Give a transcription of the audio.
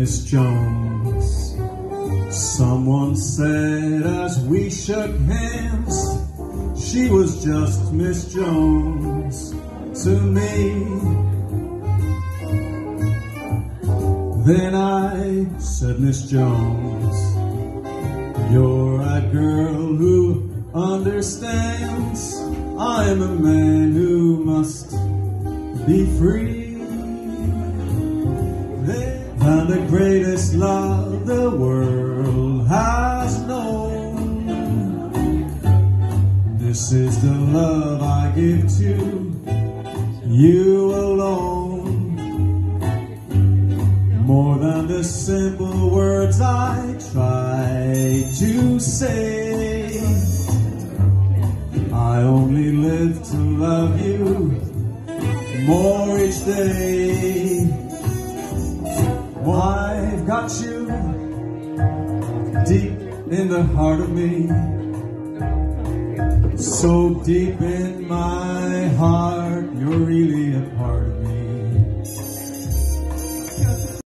Miss Jones. Someone said as we shook hands, she was just Miss Jones to me. Then I said, Miss Jones, you're a girl who understands. I am a man who must be free. And the greatest love the world has known, this is the love I give to you alone. More than the simple words I try to say, I only live to love you more each day. I've got you deep in the heart of me, so deep in my heart, you're really a part of me.